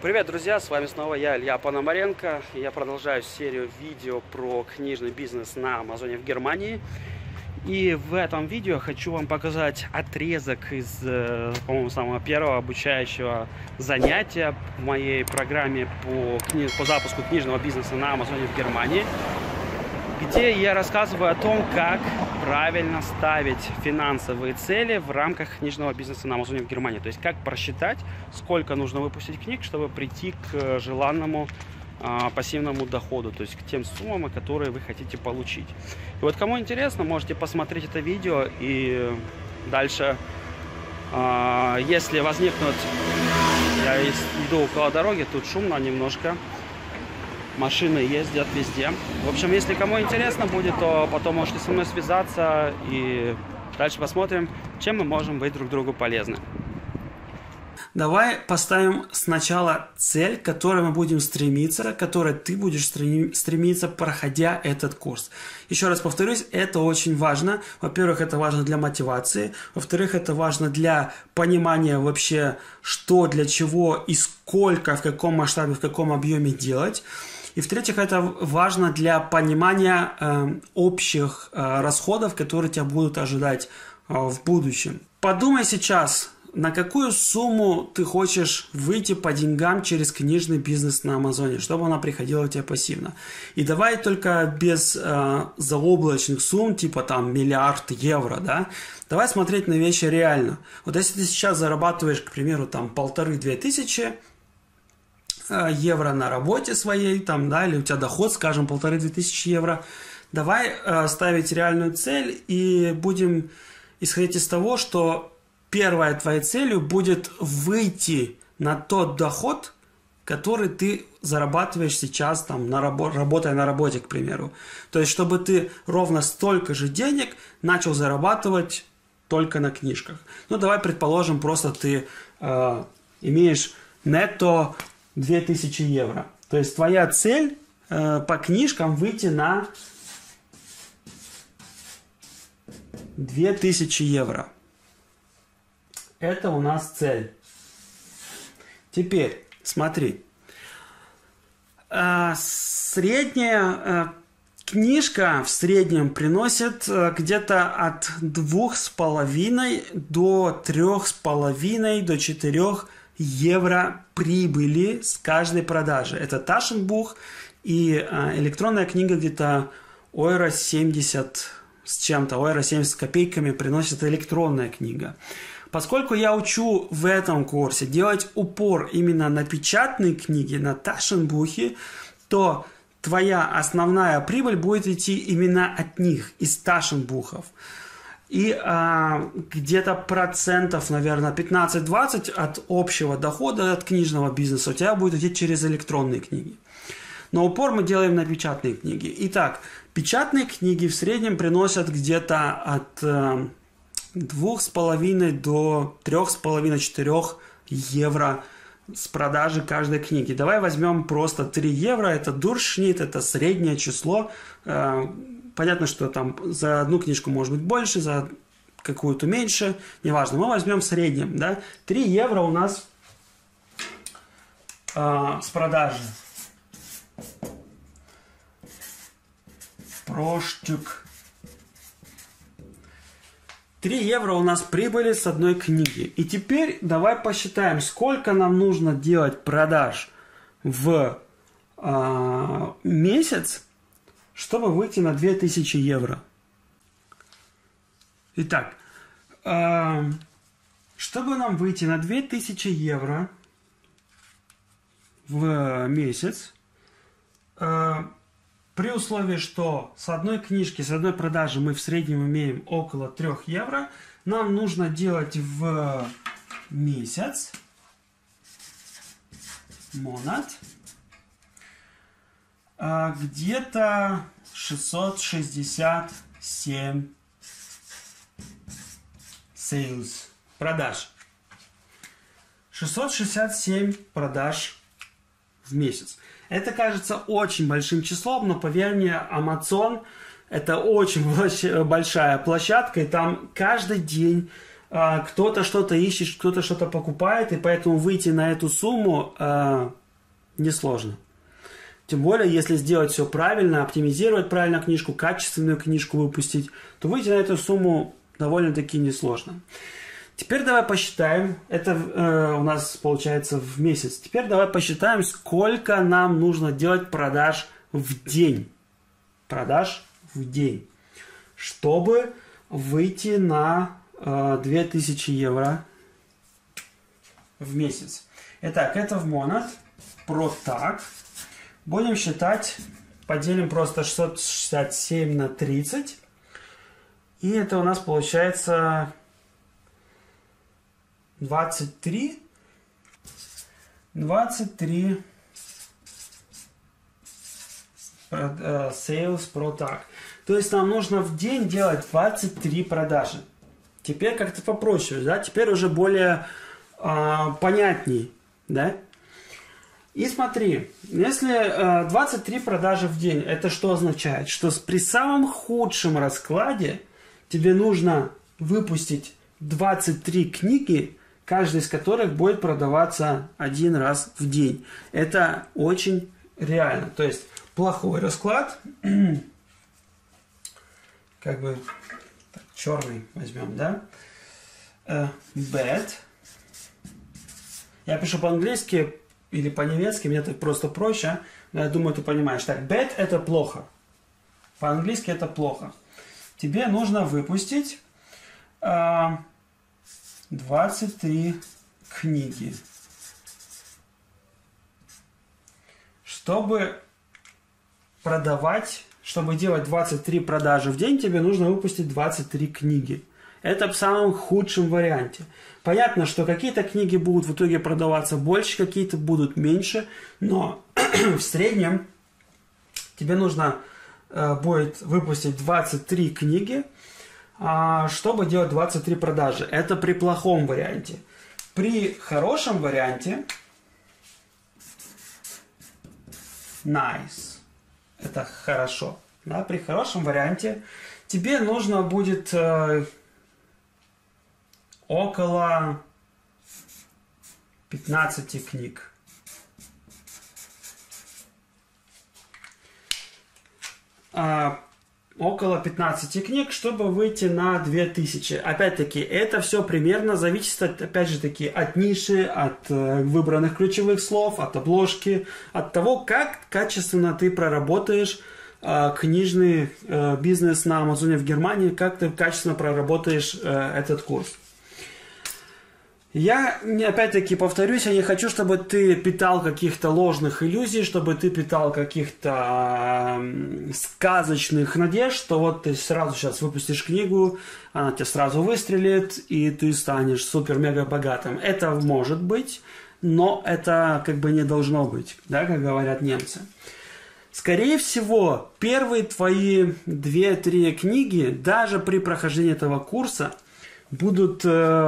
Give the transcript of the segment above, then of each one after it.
Привет, друзья! С вами снова я, Илья Пономаренко. Я продолжаю серию видео про книжный бизнес на Амазоне в Германии. И в этом видео хочу вам показать отрезок из, по-моему, самого первого обучающего занятия в моей программе по запуску книжного бизнеса на Амазоне в Германии, где я рассказываю о том, как правильно ставить финансовые цели в рамках книжного бизнеса на Амазоне в Германии. То есть, как просчитать, сколько нужно выпустить книг, чтобы прийти к желанному пассивному доходу, то есть к тем суммам, которые вы хотите получить. И вот кому интересно, можете посмотреть это видео и дальше, если возникнут, я иду около дороги, тут шумно немножко, машины ездят везде. В общем, если кому интересно будет, то потом можете со мной связаться и дальше посмотрим, чем мы можем быть друг другу полезны. Давай поставим сначала цель, к которой мы будем стремиться, к которой ты будешь стремиться, проходя этот курс. Еще раз повторюсь, это очень важно. Во-первых, это важно для мотивации. Во-вторых, это важно для понимания вообще, что, для чего и сколько, в каком масштабе, в каком объеме делать. И в-третьих, это важно для понимания общих расходов, которые тебя будут ожидать в будущем. Подумай сейчас, на какую сумму ты хочешь выйти по деньгам через книжный бизнес на Амазоне, чтобы она приходила тебе пассивно. И давай только без заоблачных сумм, типа там миллиард евро, да? Давай смотреть на вещи реально. Вот если ты сейчас зарабатываешь, к примеру, там 1500-2000 евро на работе своей, там, да, или у тебя доход, скажем, 1500-2000 евро, давай ставить реальную цель и будем исходить из того, что первой твоей целью будет выйти на тот доход, который ты зарабатываешь сейчас, там, работая на работе, к примеру. То есть, чтобы ты ровно столько же денег начал зарабатывать только на книжках. Ну, давай предположим, просто ты имеешь нетто 2000 евро. То есть, твоя цель по книжкам выйти на 2000 евро. Это у нас цель. Теперь, смотри. Средняя книжка в среднем приносит где-то от 2,5 до 3,5 до 4 евро прибыли с каждой продажи. Это Taschenbuch и электронная книга где-то евро 70 с чем-то, евро 70 с копейками приносит электронная книга. Поскольку я учу в этом курсе делать упор именно на печатные книги, на Taschenbuch, то твоя основная прибыль будет идти именно от них, из Taschenbuch'ов. И где-то процентов, наверное, 15-20 от общего дохода от книжного бизнеса у тебя будет идти через электронные книги. Но упор мы делаем на печатные книги. Итак, печатные книги в среднем приносят где-то от 2,5 до 3,5-4 евро с продажи каждой книги. Давай возьмем просто 3 евро, это Durchschnitt, это среднее число. Понятно, что там за одну книжку может быть больше, за какую-то меньше, неважно. Мы возьмем в среднем, да? 3 евро у нас с продажи. Проштюк. 3 евро у нас прибыли с одной книги. И теперь давай посчитаем, сколько нам нужно делать продаж в месяц, чтобы выйти на 2000 евро. Итак, чтобы нам выйти на 2000 евро в месяц, при условии, что с одной книжки, с одной продажи мы в среднем имеем около 3 евро, нам нужно делать в месяц, монат, где-то 667 sales, продаж. 667 продаж в месяц. Это кажется очень большим числом, но поверь мне, Amazon это очень большая площадка, и там каждый день кто-то что-то ищет, кто-то что-то покупает, и поэтому выйти на эту сумму несложно. Тем более, если сделать все правильно, оптимизировать правильно книжку, качественную книжку выпустить, то выйти на эту сумму довольно-таки несложно. Теперь давай посчитаем, это у нас получается в месяц. Теперь давай посчитаем, сколько нам нужно делать продаж в день. Продаж в день. Чтобы выйти на 2000 евро в месяц. Итак, это в Monat. Протак. Будем считать, поделим просто 667 на 30. И это у нас получается 23 sales pro tag. То есть нам нужно в день делать 23 продажи. Теперь как-то попроще, да? Теперь уже более понятней, да? И смотри, если 23 продажи в день, это что означает? Что при самом худшем раскладе тебе нужно выпустить 23 книги, каждая из которых будет продаваться один раз в день. Это очень реально. То есть плохой расклад, как бы так, черный возьмем, да? Bad. Я пишу по-английски или по-немецки, мне так просто проще, но я думаю, ты понимаешь. Так, bad это плохо. По-английски это плохо. Тебе нужно выпустить 23 книги. Чтобы продавать, чтобы делать 23 продажи в день, тебе нужно выпустить 23 книги. Это в самом худшем варианте. Понятно, что какие-то книги будут в итоге продаваться больше, какие-то будут меньше, но в среднем тебе нужно будет выпустить 23 книги, чтобы делать 23 продажи. Это при плохом варианте. При хорошем варианте nice. Это хорошо. Да? При хорошем варианте тебе нужно будет около 15 книг. Около 15 книг, чтобы выйти на 2000. Опять-таки, это все примерно зависит, опять же таки, от ниши, от выбранных ключевых слов, от обложки, от того, как качественно ты проработаешь книжный бизнес на Амазоне в Германии, как ты качественно проработаешь этот курс. Я, опять-таки, повторюсь, я не хочу, чтобы ты питал каких-то ложных иллюзий, чтобы ты питал каких-то сказочных надежд, что вот ты сразу сейчас выпустишь книгу, она тебе сразу выстрелит, и ты станешь супер-мега богатым. Это может быть, но это как бы не должно быть, да, как говорят немцы. Скорее всего, первые твои 2-3 книги, даже при прохождении этого курса, будут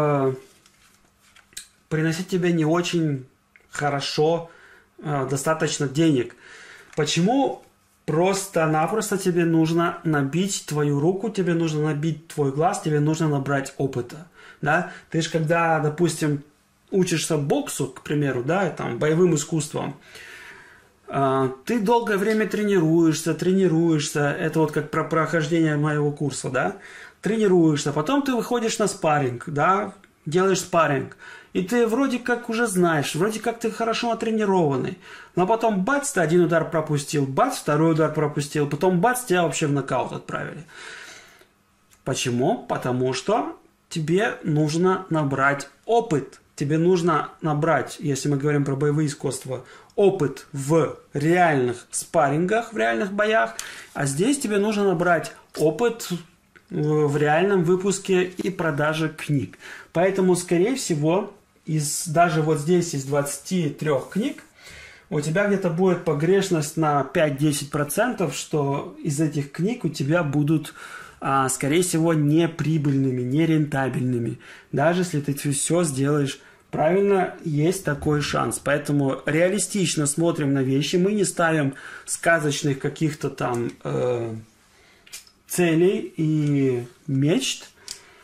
приносить тебе не очень хорошо достаточно денег. Почему? Просто-напросто тебе нужно набить твою руку, тебе нужно набить твой глаз, тебе нужно набрать опыта. Да? Ты же когда, допустим, учишься боксу, к примеру, да, там, боевым искусствам, ты долгое время тренируешься, это вот как про прохождение моего курса, да, тренируешься, потом ты выходишь на спарринг, да, делаешь спарринг, и ты вроде как уже знаешь, вроде как ты хорошо натренированный, но потом бац, ты один удар пропустил, бац, второй удар пропустил, потом бац, тебя вообще в нокаут отправили. Почему? Потому что тебе нужно набрать опыт. Тебе нужно набрать, если мы говорим про боевые искусства, опыт в реальных спаррингах, в реальных боях, а здесь тебе нужно набрать опыт в реальном выпуске и продаже книг. Поэтому, скорее всего, даже вот здесь из 23 книг у тебя где-то будет погрешность на 5-10%, что из этих книг у тебя будут, скорее всего, не прибыльными, не рентабельными. Даже если ты все сделаешь правильно, есть такой шанс. Поэтому реалистично смотрим на вещи. Мы не ставим сказочных каких-то там целей и мечт.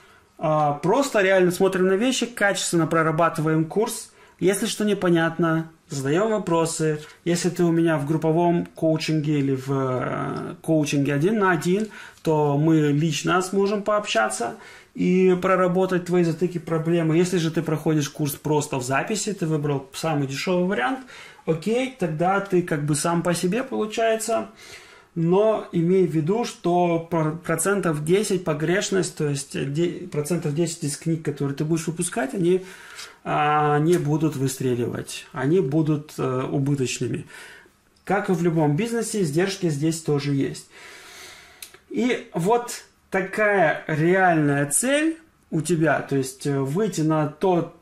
Просто реально смотрим на вещи, качественно прорабатываем курс. Если что непонятно, задаем вопросы. Если ты у меня в групповом коучинге или в коучинге 1 на 1, то мы лично сможем пообщаться и проработать твои затыки, проблемы. Если же ты проходишь курс просто в записи, ты выбрал самый дешевый вариант, окей, тогда ты как бы сам по себе получается. Но имей в виду, что процентов 10 погрешность, то есть процентов 10 из книг, которые ты будешь выпускать, они не будут выстреливать, они будут убыточными. Как и в любом бизнесе, издержки здесь тоже есть. И вот такая реальная цель у тебя, то есть выйти на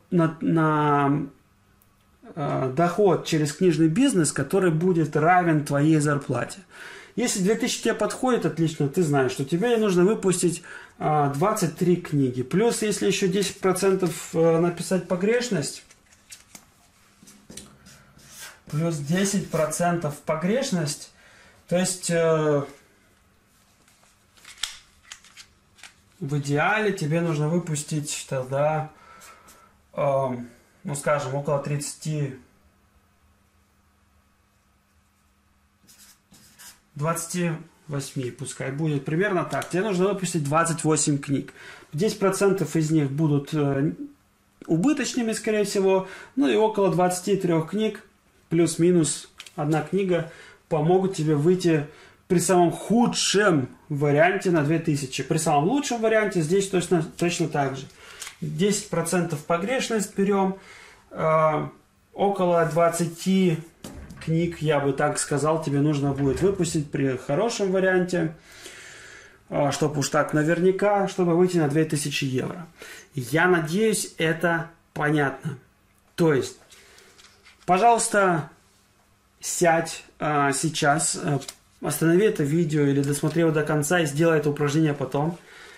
доход через книжный бизнес, который будет равен твоей зарплате. Если 2000 тебе подходит, отлично, ты знаешь, что тебе нужно выпустить 23 книги. Плюс, если еще 10% написать погрешность, плюс 10% погрешность, то есть в идеале тебе нужно выпустить тогда, ну скажем, около 28, пускай будет примерно так. Тебе нужно выпустить 28 книг. 10% из них будут убыточными, скорее всего. Ну и около 23 книг, плюс-минус одна книга, помогут тебе выйти при самом худшем варианте на 2000. При самом лучшем варианте здесь точно так же. 10% погрешность берем. Около 20 книг, я бы так сказал, тебе нужно будет выпустить при хорошем варианте, чтобы уж так наверняка, чтобы выйти на 2000 евро. Я надеюсь, это понятно. То есть, пожалуйста, сядь сейчас, останови это видео или досмотри его до конца и сделай это упражнение потом.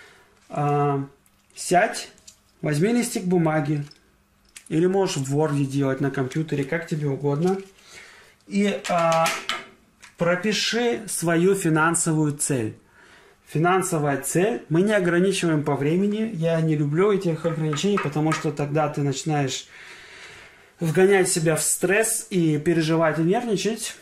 Сядь, возьми листик бумаги, или можешь в Word делать на компьютере, как тебе угодно. И пропиши свою финансовую цель. Финансовая цель. Мы не ограничиваем по времени. Я не люблю этих ограничений, потому что тогда ты начинаешь вгонять себя в стресс и переживать и нервничать.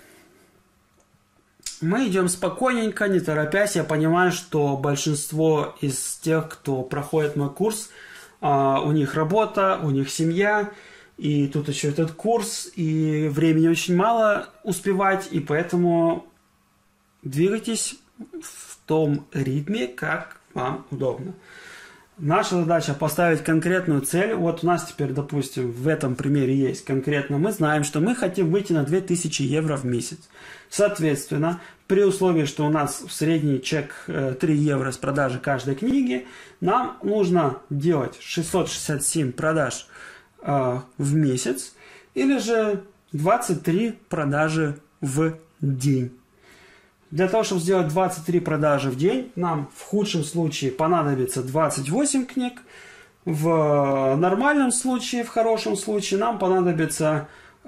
Мы идем спокойненько, не торопясь. Я понимаю, что большинство из тех, кто проходит мой курс, у них работа, у них семья. И тут еще этот курс, и времени очень мало успевать, и поэтому двигайтесь в том ритме, как вам удобно. Наша задача поставить конкретную цель. Вот у нас теперь, допустим, в этом примере есть конкретно. Мы знаем, что мы хотим выйти на 2000 евро в месяц. Соответственно, при условии, что у нас в средний чек 3 евро с продажи каждой книги, нам нужно делать 667 продаж в месяц, или же 23 продажи в день. Для того, чтобы сделать 23 продажи в день, нам в худшем случае понадобится 28 книг, в нормальном случае, в хорошем случае нам понадобится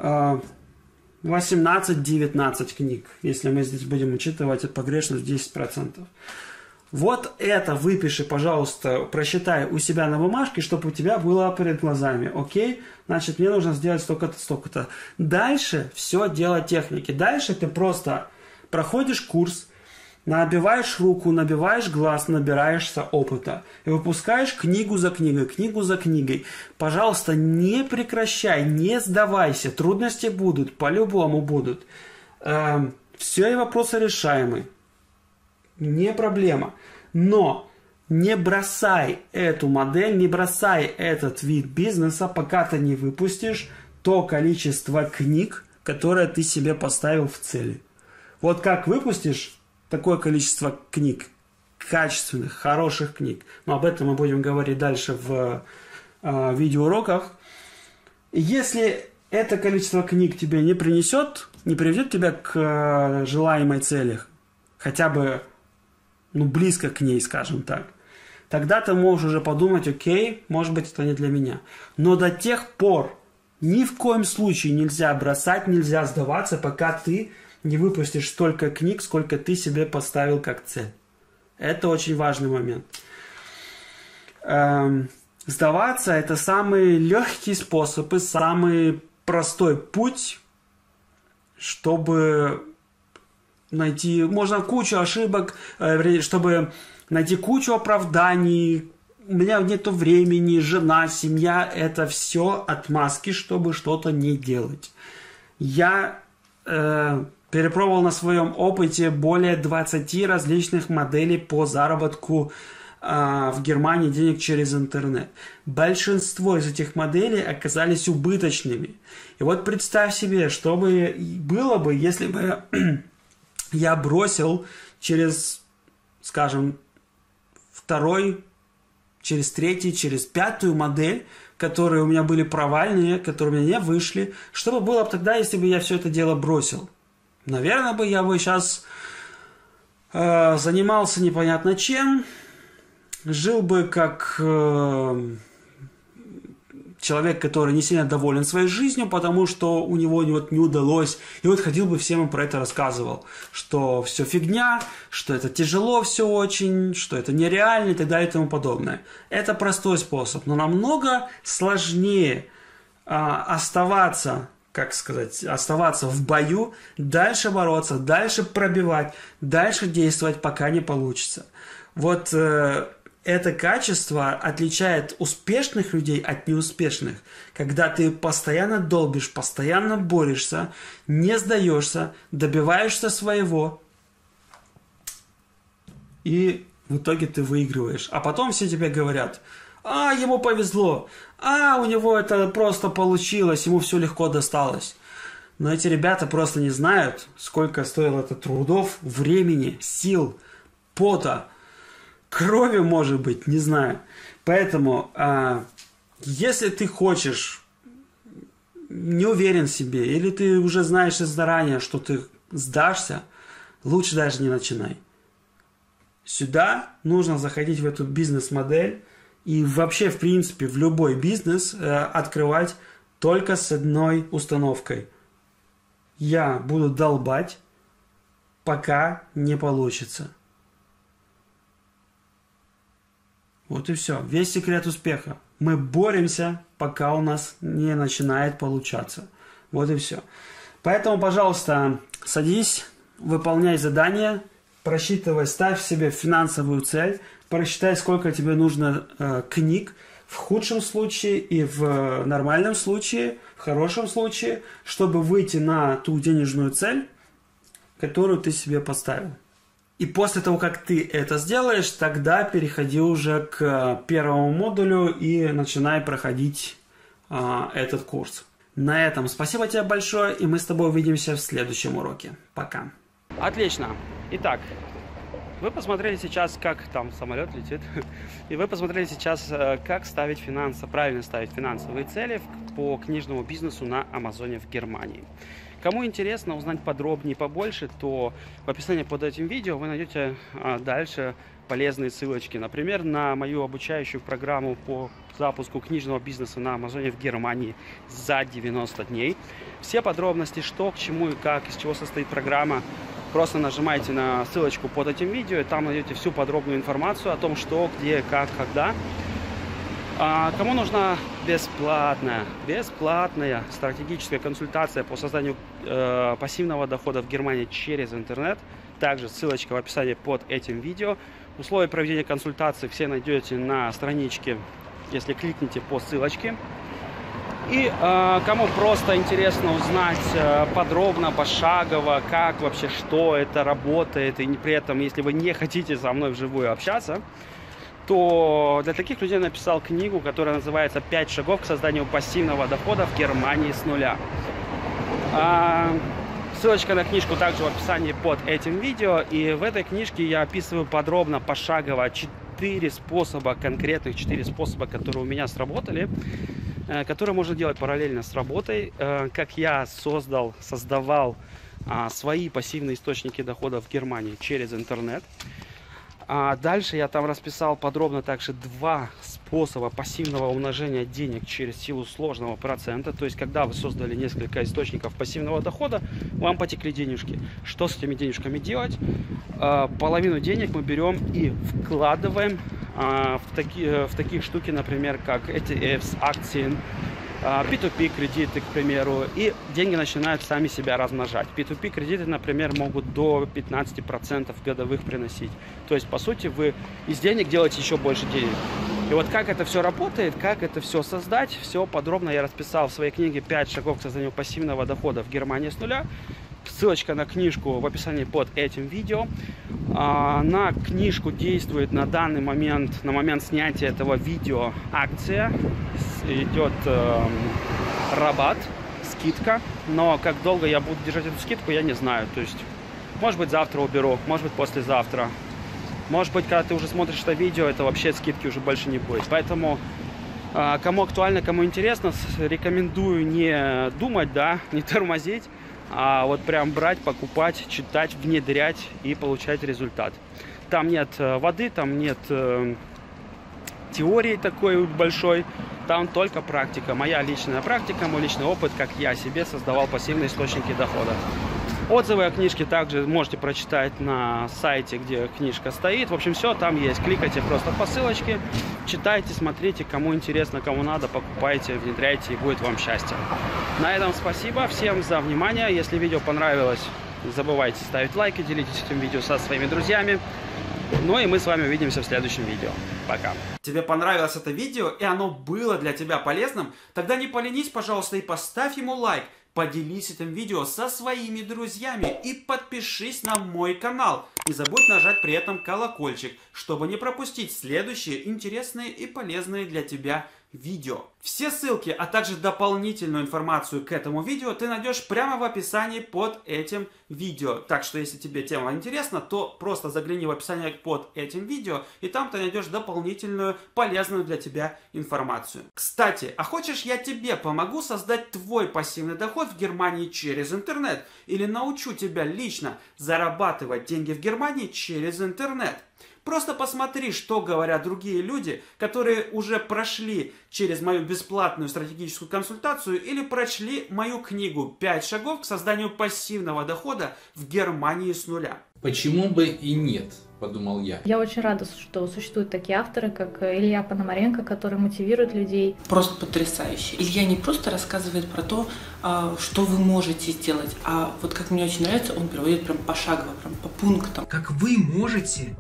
18-19 книг, если мы здесь будем учитывать погрешность в 10%. Вот это выпиши, пожалуйста, просчитай у себя на бумажке, чтобы у тебя было перед глазами. Окей? Значит, мне нужно сделать столько-то, столько-то. Дальше все дело техники. Дальше ты просто проходишь курс, набиваешь руку, набиваешь глаз, набираешься опыта. И выпускаешь книгу за книгой, книгу за книгой. Пожалуйста, не прекращай, не сдавайся. Трудности будут, по-любому будут. Все вопросы решаемы. Не проблема. Но не бросай эту модель, не бросай этот вид бизнеса, пока ты не выпустишь то количество книг, которое ты себе поставил в цели. Вот как выпустишь такое количество книг, качественных, хороших книг, но об этом мы будем говорить дальше в видеоуроках. Если это количество книг тебе не приведет тебя к желаемой цели, хотя бы близко к ней, скажем так, тогда ты можешь уже подумать, окей, может быть, это не для меня. Но до тех пор ни в коем случае нельзя бросать, нельзя сдаваться, пока ты не выпустишь столько книг, сколько ты себе поставил как цель. Это очень важный момент. сдаваться — это самый легкий способ и самый простой путь, чтобы найти, можно кучу ошибок, чтобы найти кучу оправданий. У меня нету времени, жена, семья — это все отмазки, чтобы что-то не делать. Я перепробовал на своем опыте более 20 различных моделей по заработку в Германии денег через интернет. Большинство из этих моделей оказались убыточными. И вот представь себе, что бы было бы, если бы я бросил через, скажем, второй, через третий, через пятую модель, которые у меня были провальные, которые у меня не вышли. Что бы было бы тогда, если бы я все это дело бросил? Наверное, я бы сейчас занимался непонятно чем, жил бы как человек, который не сильно доволен своей жизнью, потому что у него вот не удалось. И вот ходил бы всем им про это рассказывал, что все фигня, что это тяжело все очень, что это нереально и так далее и тому подобное. Это простой способ, но намного сложнее оставаться, как сказать, оставаться в бою, дальше бороться, дальше пробивать, дальше действовать, пока не получится. Вот это качество отличает успешных людей от неуспешных. Когда ты постоянно долбишь, постоянно борешься, не сдаешься, добиваешься своего, и в итоге ты выигрываешь. А потом все тебе говорят: ему повезло, у него это просто получилось, ему все легко досталось. Но эти ребята просто не знают, сколько стоило это трудов, времени, сил, пота, крови, может быть, не знаю. Поэтому, если ты хочешь, не уверен в себе, или ты уже знаешь заранее, что ты сдашься, лучше даже не начинай. Сюда нужно заходить в эту бизнес-модель и вообще, в принципе, в любой бизнес открывать только с одной установкой. Я буду долбать, пока не получится. Вот и все. Весь секрет успеха. Мы боремся, пока у нас не начинает получаться. Вот и все. Поэтому, пожалуйста, садись, выполняй задания, просчитывай, ставь себе финансовую цель, просчитай, сколько тебе нужно книг в худшем случае и в нормальном случае, в хорошем случае, чтобы выйти на ту денежную цель, которую ты себе поставил. И после того, как ты это сделаешь, тогда переходи уже к первому модулю и начинай проходить этот курс. На этом спасибо тебе большое, и мы с тобой увидимся в следующем уроке. Пока. Отлично. Итак, вы посмотрели сейчас, как там самолет летит, и вы посмотрели сейчас, как ставить правильно ставить финансовые цели по книжному бизнесу на Амазоне в Германии. Кому интересно узнать подробнее, побольше, то в описании под этим видео вы найдете дальше полезные ссылочки. Например, на мою обучающую программу по запуску книжного бизнеса на Амазоне в Германии за 90 дней. Все подробности, что, к чему и как, из чего состоит программа, просто нажимайте на ссылочку под этим видео, и там найдете всю подробную информацию о том, что, где, как, когда. Кому нужна бесплатная стратегическая консультация по созданию пассивного дохода в Германии через интернет, также ссылочка в описании под этим видео. Условия проведения консультации все найдете на страничке, если кликните по ссылочке. И кому просто интересно узнать подробно, пошагово, как вообще, что это работает, и при этом, если вы не хотите со мной вживую общаться, то для таких людей написал книгу, которая называется «5 шагов к созданию пассивного дохода в Германии с нуля». Ссылочка на книжку также в описании под этим видео. И в этой книжке я описываю подробно, пошагово 4 способа, конкретных 4 способа, которые у меня сработали, которые можно делать параллельно с работой, как я создавал свои пассивные источники дохода в Германии через интернет. Дальше я там расписал подробно также 2 способа пассивного умножения денег через силу сложного процента. То есть, когда вы создали несколько источников пассивного дохода, вам потекли денежки. Что с этими денежками делать? Половину денег мы берем и вкладываем в такие штуки, например, как ETFs, акции, P2P кредиты, к примеру, и деньги начинают сами себя размножать. P2P кредиты, например, могут до 15% годовых приносить. То есть, по сути, вы из денег делаете еще больше денег. И вот как это все работает, как это все создать, все подробно я расписал в своей книге «5 шагов к созданию пассивного дохода в Германии с нуля». Ссылочка на книжку в описании под этим видео. На книжку действует на данный момент, на момент снятия этого видео, акция. Идет рабат, скидка. Но как долго я буду держать эту скидку, я не знаю. То есть, может быть, завтра уберу, может быть, послезавтра. Может быть, когда ты уже смотришь это видео, это вообще скидки уже больше не будет. Поэтому, кому актуально, кому интересно, рекомендую не думать, да, не тормозить, а вот прям брать, покупать, читать, внедрять и получать результат. Там нет воды, там нет теории такой большой, там только практика. Моя личная практика, мой личный опыт, как я себе создавал пассивные источники дохода. Отзывы о книжке также можете прочитать на сайте, где книжка стоит. В общем, все там есть. Кликайте просто по ссылочке, читайте, смотрите, кому интересно, кому надо, покупайте, внедряйте, и будет вам счастье. На этом спасибо всем за внимание. Если видео понравилось, не забывайте ставить лайки, делитесь этим видео со своими друзьями. Ну и мы с вами увидимся в следующем видео. Пока. Тебе понравилось это видео и оно было для тебя полезным? Тогда не поленись, пожалуйста, и поставь ему лайк. Поделись этим видео со своими друзьями и подпишись на мой канал. Не забудь нажать при этом колокольчик, чтобы не пропустить следующие интересные и полезные для тебя видео. Все ссылки, а также дополнительную информацию к этому видео ты найдешь прямо в описании под этим видео. Так что, если тебе тема интересна, то просто загляни в описание под этим видео, и там ты найдешь дополнительную полезную для тебя информацию. Кстати, а хочешь, я тебе помогу создать твой пассивный доход в Германии через интернет? Или научу тебя лично зарабатывать деньги в Германии через интернет? Просто посмотри, что говорят другие люди, которые уже прошли через мою бесплатную стратегическую консультацию или прочли мою книгу «5 шагов к созданию пассивного дохода в Германии с нуля». Почему бы и нет, подумал я. Я очень рада, что существуют такие авторы, как Илья Пономаренко, которые мотивируют людей. Просто потрясающе. Илья не просто рассказывает про то, что вы можете сделать, а вот как мне очень нравится, он приводит прям пошагово, прям по пунктам. Как вы можете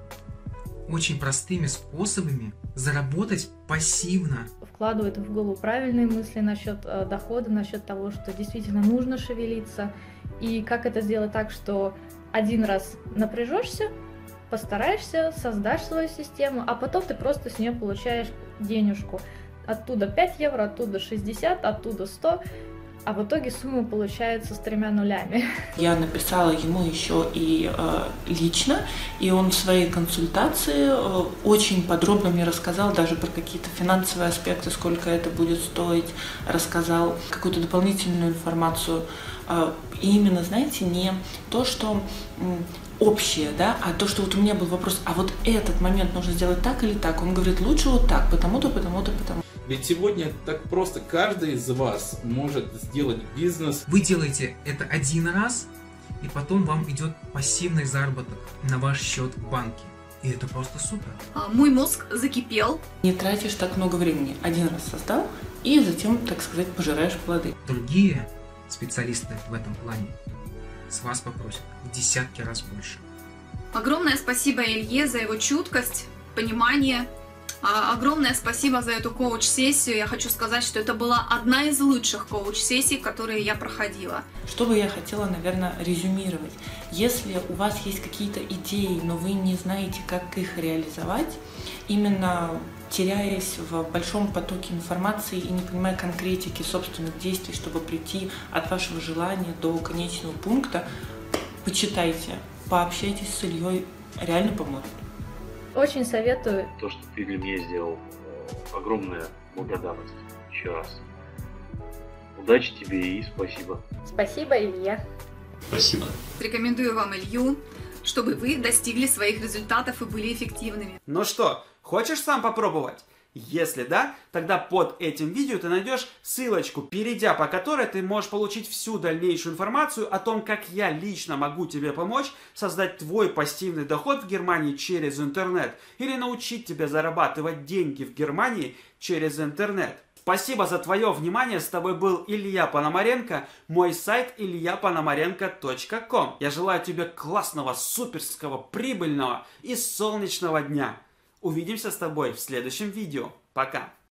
очень простыми способами заработать пассивно. Вкладывают в голову правильные мысли насчет дохода, насчет того, что действительно нужно шевелиться. И как это сделать так, что один раз напряжешься, постараешься, создашь свою систему, а потом ты просто с нее получаешь денежку. Оттуда 5 евро, оттуда 60, оттуда 100. А в итоге сумма получается с 3 нулями. Я написала ему еще и лично, и он в своей консультации очень подробно мне рассказал даже про какие-то финансовые аспекты, сколько это будет стоить, рассказал какую-то дополнительную информацию. И именно, знаете, не то, что общее, да, а то, что вот у меня был вопрос, а вот этот момент нужно сделать так или так. Он говорит, лучше вот так, потому-то, потому-то, потому. Ведь сегодня так просто каждый из вас может сделать бизнес. Вы делаете это один раз, и потом вам идет пассивный заработок на ваш счет в банке. И это просто супер. Мой мозг закипел. Не тратишь так много времени. Один раз создал, и затем, так сказать, пожираешь плоды. Другие специалисты в этом плане с вас попросят в десятки раз больше. Огромное спасибо Илье за его чуткость, понимание. Огромное спасибо за эту коуч-сессию. Я хочу сказать, что это была одна из лучших коуч-сессий, которые я проходила. Что бы я хотела, наверное, резюмировать. Если у вас есть какие-то идеи, но вы не знаете, как их реализовать, именно теряясь в большом потоке информации и не понимая конкретики собственных действий, чтобы прийти от вашего желания до конечного пункта, почитайте, пообщайтесь с Ильей, реально поможет. Очень советую. То, что ты для меня сделал, огромная благодарность еще раз. Удачи тебе и спасибо. Спасибо, Илья. Спасибо. Рекомендую вам Илью, чтобы вы достигли своих результатов и были эффективными. Ну что, хочешь сам попробовать? Если да, тогда под этим видео ты найдешь ссылочку, перейдя по которой ты можешь получить всю дальнейшую информацию о том, как я лично могу тебе помочь создать твой пассивный доход в Германии через интернет или научить тебя зарабатывать деньги в Германии через интернет. Спасибо за твое внимание. С тобой был Илья Пономаренко. Мой сайт ильяпономаренко.com. Я желаю тебе классного, суперского, прибыльного и солнечного дня. Увидимся с тобой в следующем видео. Пока!